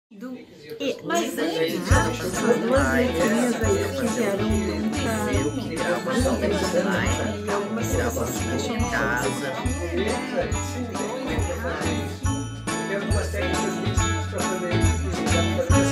Mas antes, as duas letrinhas aí fizeram e algumas pessoas se acham em casa. Tem algumas técnicas específicas para fazer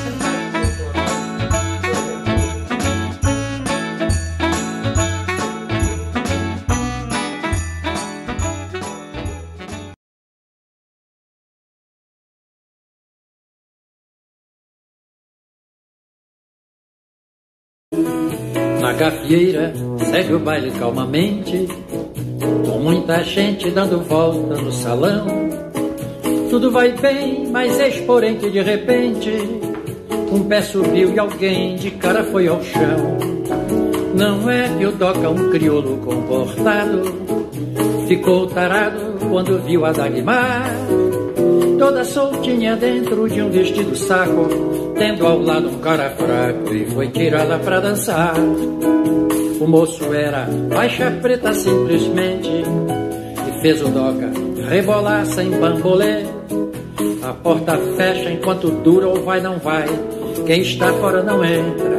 Na gafieira segue o baile calmamente, com muita gente dando volta no salão. Tudo vai bem, mas eis porém que de repente um pé subiu e alguém de cara foi ao chão. Não é que o Doca, um crioulo comportado, ficou tarado quando viu a Dagmar toda soltinha dentro de um vestido saco, tendo ao lado um cara fraco, e foi tirá-la pra dançar. O moço era faixa preta simplesmente, e fez o Doca rebolar sem bambolê. A porta fecha enquanto dura ou vai não vai, quem está fora não entra,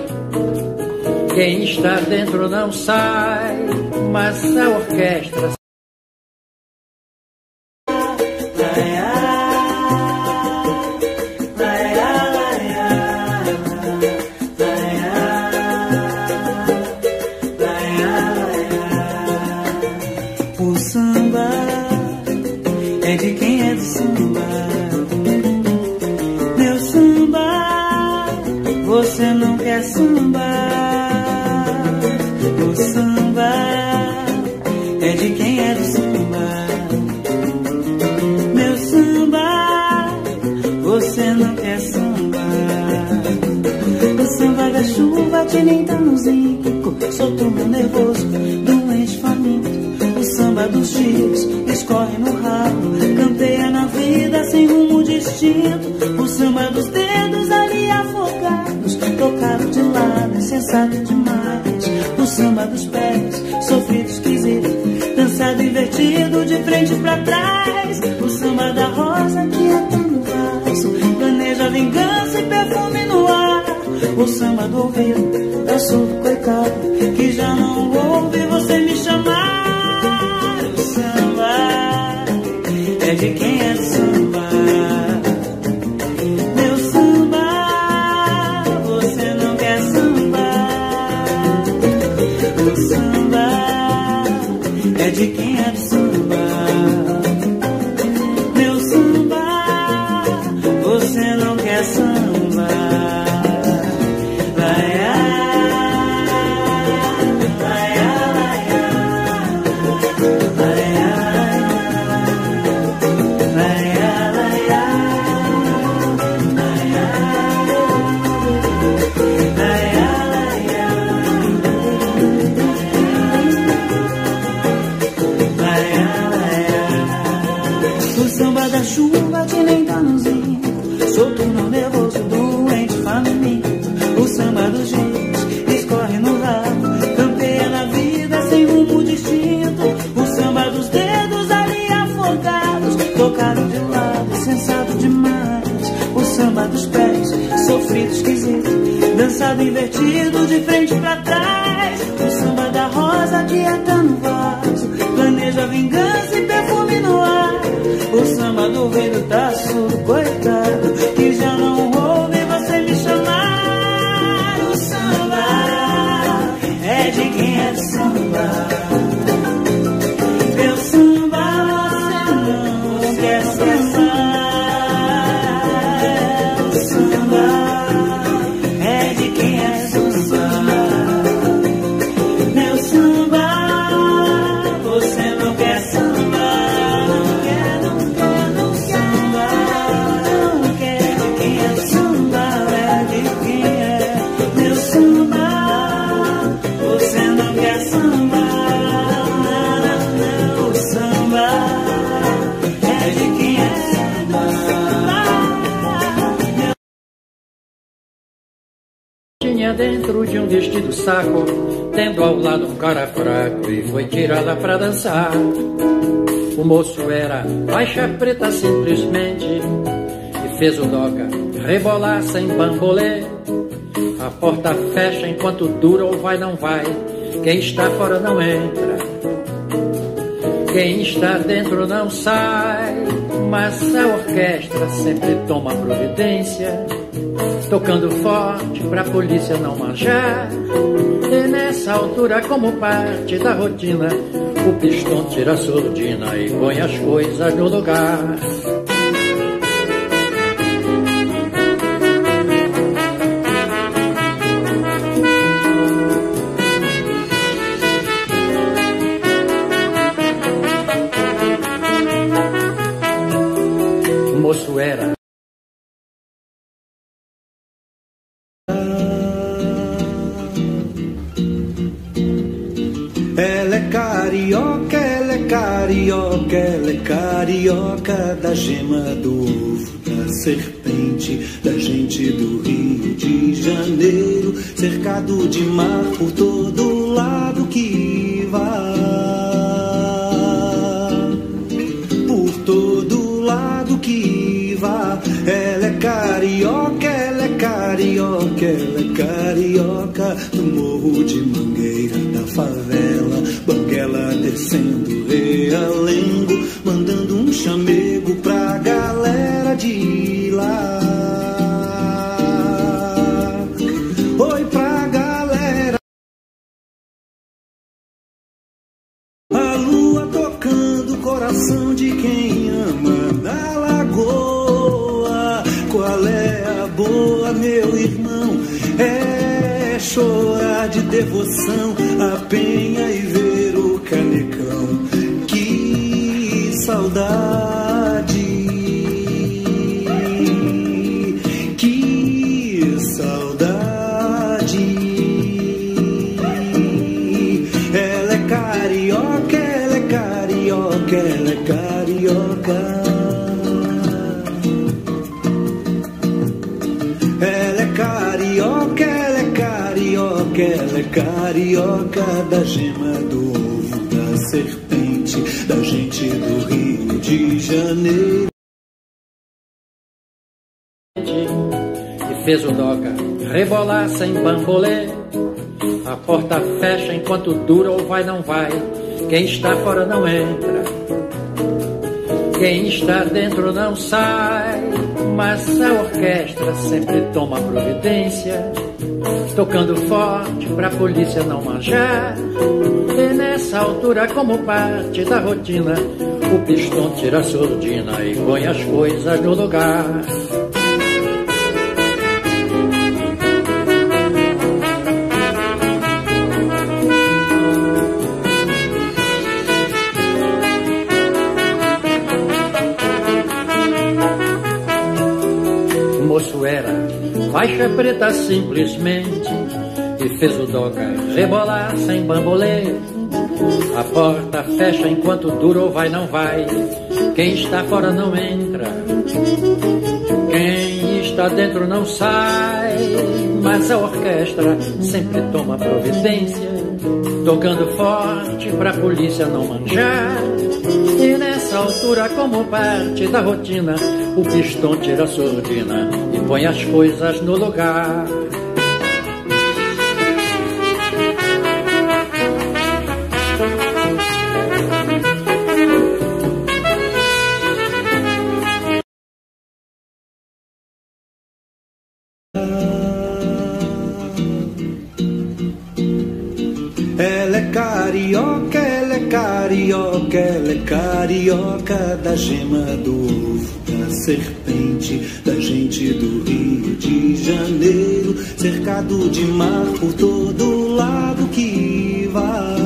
quem está dentro não sai, mas a orquestra é de quem é do samba. Meu samba, você não quer samba. O samba é de quem é do samba. Meu samba, você não quer samba. O samba da chuva de Nintanozinho, soltou meu nervoso, doente faminto. O samba dos tios escorre no rabo, campeia na vida sem rumo distinto. O samba dos dedos ali afogados, tocado de lado, insensato demais. O samba dos pés, sofrido, esquisito, dançado invertido de frente pra trás. O samba da rosa que é tão no vaso, planeja vingança e perfume no ar. O samba do ouvido, da surdo coitado, que já não ouve você me chamar. É de quem é samba. Meu samba, você não quer samba. O samba é de quem é samba. Meu samba, você não quer samba. Chuva de Nintanozinho, solto no nervoso, doente, faminto. O samba dos dias escorre no rabo, campeia na vida sem rumo distinto. O samba dos dedos ali afogados, tocado de lado, sensato demais. O samba dos pés, sofrido, esquisito, dançado invertido de frente pra trás. O samba da rosa que é tão no vaso, planeja vingança e perfume no ar. O samba do ouvido tá surdo, coitado, que já não ouve você me chamar. O samba é de quem é samba. Meu samba, você não quer samba. O samba é de quem é samba. Meu samba, você não quer samba. Dentro de um vestido saco, tendo ao lado um cara fraco, e foi tirá-la pra dançar. O moço era faixa preta simplesmente, e fez o Doca rebolar sem bambolê. A porta fecha enquanto dura ou vai não vai. Quem está fora não entra, quem está dentro não sai. Mas a orquestra sempre toma providência, tocando forte pra polícia não manjar. E nessa altura, como parte da rotina, o pistão tira a surdina e põe as coisas no lugar. O moço era ela é carioca, ela é carioca, ela é carioca da gema do ovo, da serpente, da gente do Rio de Janeiro, cercado de mar por todo lado que vá, por todo lado que vá. Ela é carioca, ela é carioca, ela é carioca do morro de Mangueira, da favela, Banguela descendo Realengo, mandando um chamego pra galera de lá. Oi pra galera. A lua tocando o coração de quem ama na lagoa. Qual é a boa, meu irmão? É chorar de devoção a penha e ver o canecão. Que saudade, que saudade. Ela é carioca, ela é carioca, ela é carioca. Ela é carioca, ela é carioca, ela é carioca da gema do ovo, da serpente, da gente do Rio de Janeiro. E fez o doga rebolar sem bambolê. A porta fecha enquanto dura ou vai não vai. Quem está fora não entra, quem está dentro não sai. Mas a orquestra sempre toma providência, tocando forte pra polícia não manjar. E nessa altura, como parte da rotina, o pistão tira a surdina e põe as coisas no lugar. O moço era faixa preta simplesmente e fez o doga rebolar sem bambolê. A porta fecha enquanto dura ou vai não vai. Quem está fora não entra, quem está dentro não sai. Mas a orquestra sempre toma providência, tocando forte pra polícia não manjar. E nessa altura, como parte da rotina, o pistão tira a surdina e põe as coisas no lugar. Ela é carioca, ela é carioca, ela é carioca da gema do ovo, da serpente, da gente do Rio de Janeiro, cercado de mar por todo lado que vá,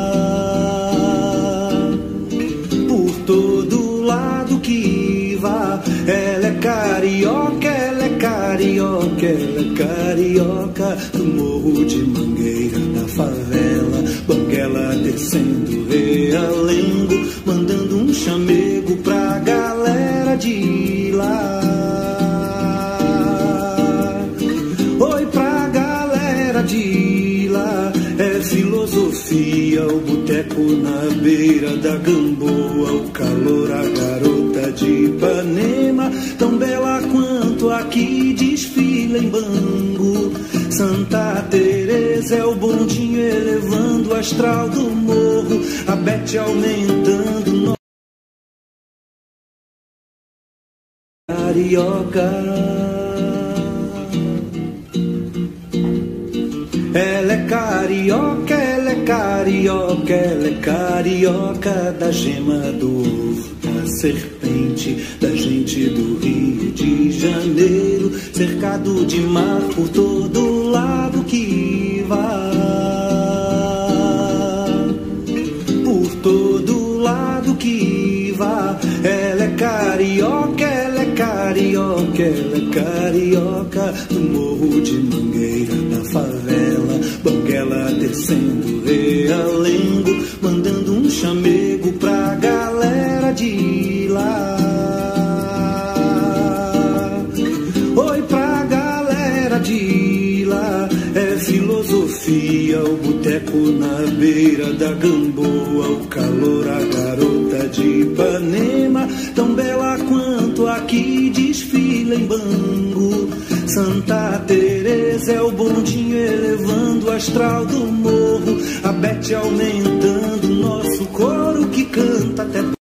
por todo lado que vá. Ela é carioca, ela é carioca, ela é carioca do morro de Mangueira, da favela, Banguela descendo Realengo, mandando um chamego pra galera de lá. Oi pra galera de lá. É filosofia, o boteco na beira da Gamboa, o calor, a garota de Ipanema, tão bela quanto a aqui desfila em Bangu. Santa Teresa é o bondinho elevando o astral do morro, a Bete aumentando no carioca. Ela é carioca, ela é carioca, ela é carioca da gema do ovo, da serpente, da gente do Rio de Janeiro, cercado de mar por todo lado que vá, por todo lado que vá. Ela é carioca, ela é carioca, ela é carioca do morro de Mangueira, da favela Banguela, descendo realengo, mandando um chamego pra galera de lá. Oi pra galera de lá. É filosofia, o boteco na beira da Gamboa, o calor, a garota de Ipanema, tão bela quanto aqui desfila em Bangu. Santa Teresa é o bondinho elevando o astral do morro, a Bete aumentando o nosso coro que canta até.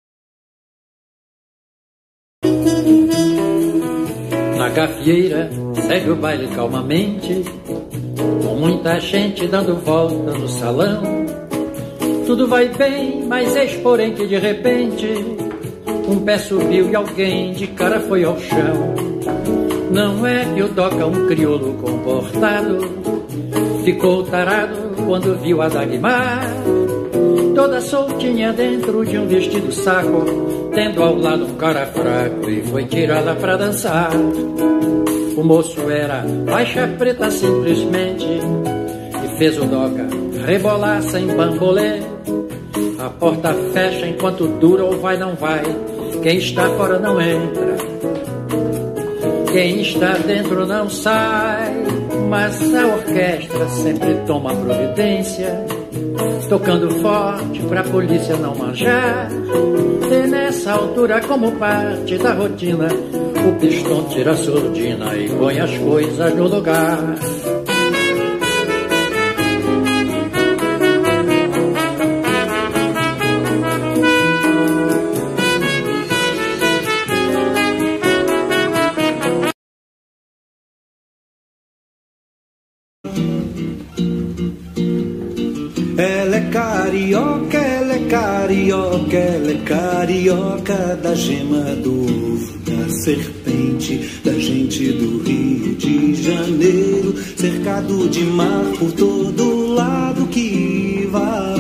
Na gafieira segue o baile calmamente, com muita gente dando volta no salão. Tudo vai bem, mas eis porém que de repente um pé subiu e alguém de cara foi ao chão. Não é que o Doca, um crioulo comportado, ficou tarado quando viu a Dagmar toda soltinha dentro de um vestido saco, tendo ao lado um cara fraco, e foi tirá-la pra dançar. O moço era faixa preta simplesmente, e fez o Doca rebolar sem bambolê. A porta fecha enquanto dura ou vai não vai, quem está fora não entra, quem está dentro não sai. Mas a orquestra sempre toma providência, tocando forte pra polícia não manjar. E nessa altura, como parte da rotina, o pistão tira a surdina e põe as coisas no lugar. Ela é carioca, ela é carioca, ela é carioca da gema do ovo, da serpente, da gente do Rio de Janeiro, cercado de mar por todo lado que vá,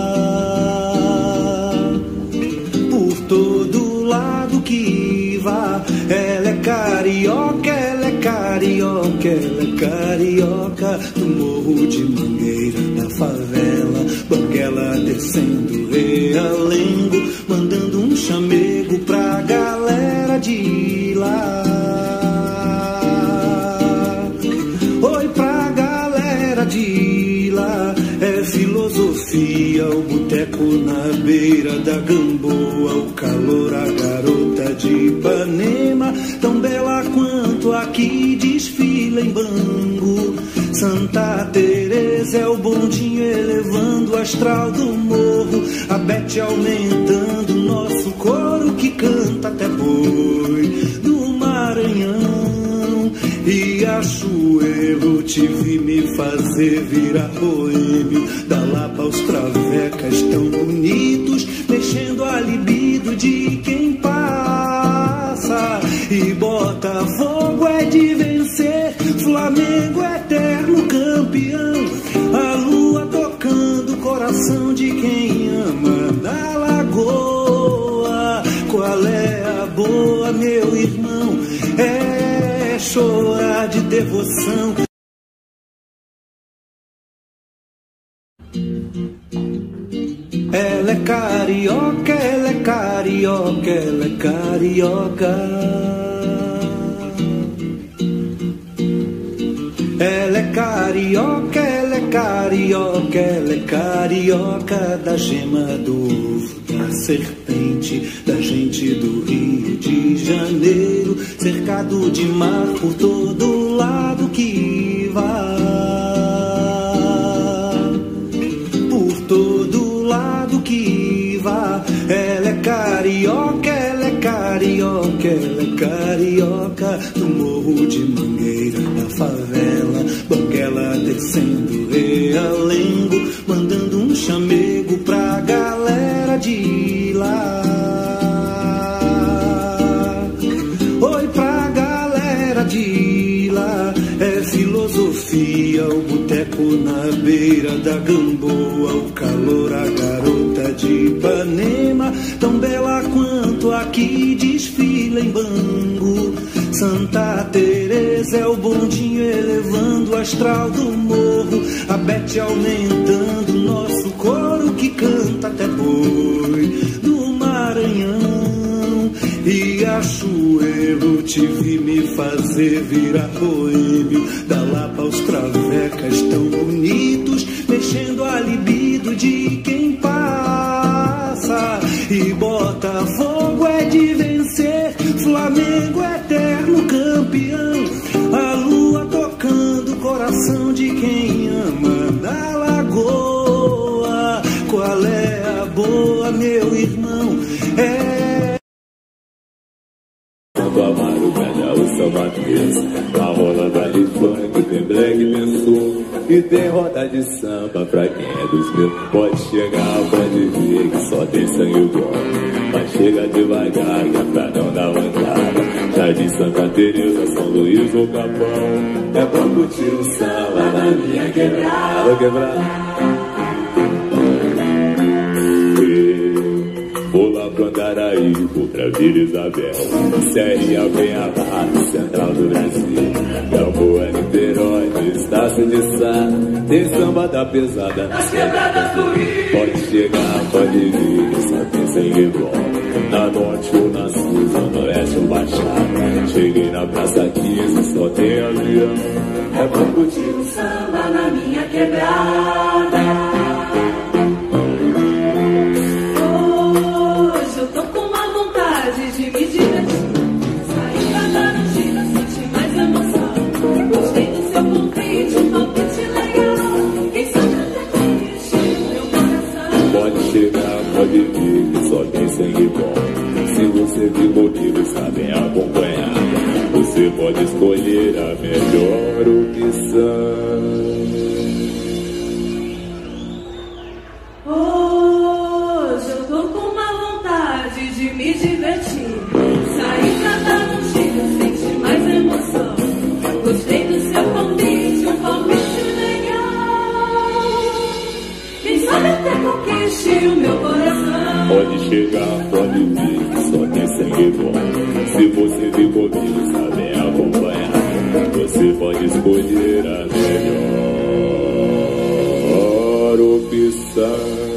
por todo lado que vá. Ela é carioca, ela é carioca, ela é carioca do morro de Mangueira, da favela Banguela, descendo realengo, mandando um chamego pra galera de lá. Oi pra galera de lá. É filosofia, o boteco na beira da Gamboa, o calor, a garota de Ipanema, tão bela quanto aqui desfila em Bangu. Santa Teresa é o bondinho elevando o astral do morro, a Bete aumentando o nosso coro que canta até boi do Maranhão. E Achuelo te vi me fazer virar boêmio, da Lapa aos travecas tão bonitos, mexendo a libido de quem passa. E Botafogo é de vencer, Flamengo é eterno campeão, a lua tocando o coração de quem ama. Da Lagoa, qual é a boa, meu irmão? É chorar de devoção. Ela é carioca, ela é carioca, ela é carioca. Ela é carioca, ela é carioca, ela é carioca da gema do ovo, da serpente da gente do Rio de Janeiro, cercado de mar por todo lado que vá. Por todo lado que vá. Ela é carioca, ela é carioca, ela é carioca, do morro de Mangueira, da favela, Banguela descendo Realengo, mandando um chamego pra galera de lá. Oi pra galera de lá, é filosofia, o boteco na beira da Gamboa, o calor, a garota de Ipanema, tão bela quanto aqui desfila em Bangu. Santa Teresa é o bondinho elevando o astral do morro, a Bete aumentando o nosso coro que canta até boi do Maranhão. E Achuelo te vi me fazer virar boêmio, da Lapa aos travecas tão bonitos, mexendo a libido de quem passa. E Botafogo é de vencer, Flamengo é eterno campeão, a lua tocando o coração de quem ama na lagoa. Qual é a boa, meu irmão? É Amaro, velha, o samba mesmo. A rola vale funk, tem black, tem sul e tem roda de samba pra quem é dos meus. Pode chegar, pode vir, que só tem sangue bom, mas chega devagar, que é pra não dar mancada. Já de Santa Teresa, São Luís ou Capão, é pra curtir o samba na minha quebrada, quebrada. Vou lá pro Andaraí, vou pra Vila Isabel, Serrinha, Penha-Barra, Central do Brasil, Gamboa, Niterói, Estácio de Sá, tem samba da pesada nas quebradas do Rio. Pode chegar, pode vir, que só tem sangue bom, na norte ou na sul, zona oeste ou baixada. Cheguei na Praça 15, só tem avião, é pra curtir o samba na minha quebrada. Pode vir, que só tem sangue bom. Se você vir comigo, sabem acompanhar, você pode escolher a melhor opção. Hoje eu tô com uma vontade de me divertir, sair pra dar um giro, sentir mais emoção. Gostei do seu convite, um palpite legal. Quem sabe até conquiste o meu coração. Pode chegar, pode vir, só tem sangue bom. Se você vir comigo, sabe acompanhar, você pode escolher a melhor opção.